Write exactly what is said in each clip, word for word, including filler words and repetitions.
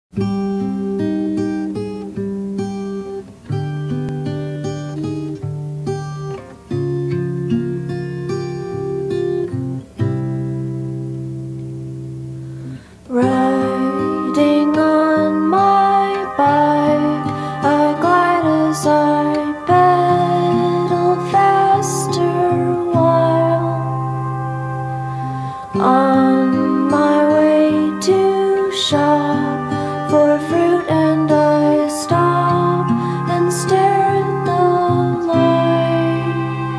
Riding on my bike, I glide as I pedal faster while on my way to shop for fruit, and I stop and stare at the light.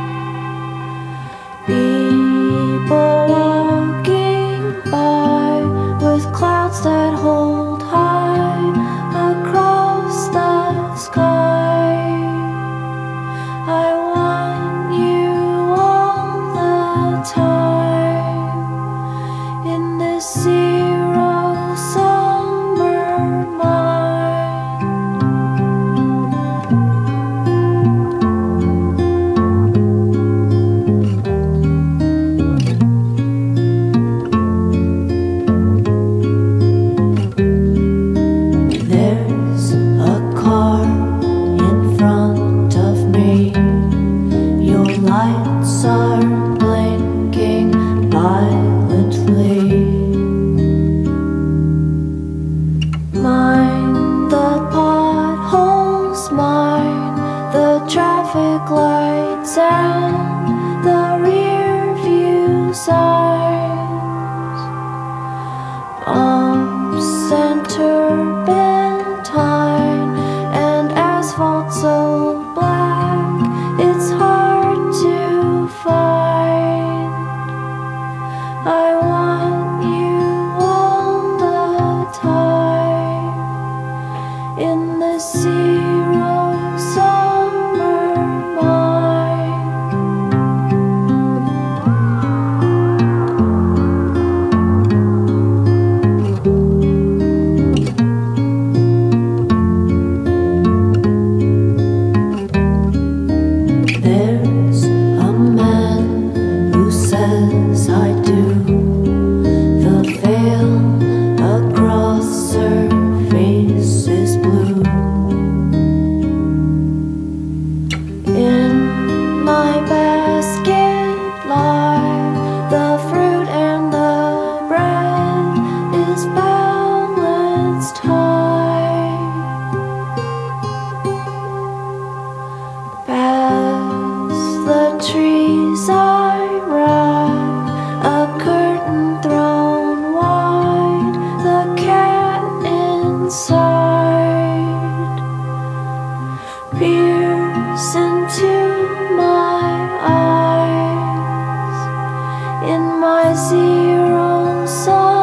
People walking by with clouds that hold high across the sky. I want you all the time in this zero summer mind. There's a car in front of me. Your lights are blinking violently. Mind the potholes, mind the traffic lights and the rear view signs. Bumps and turpentine and asphalt so black it's hard to find. I want you all the time in this zero summer mind. There's a man who says I do. The veil across her face is blue. In my basket lie the fruit, and the bread is balanced high. Past the trees I ride, a curtain thrown wide, the cat inside peers into my eyes in my zero sum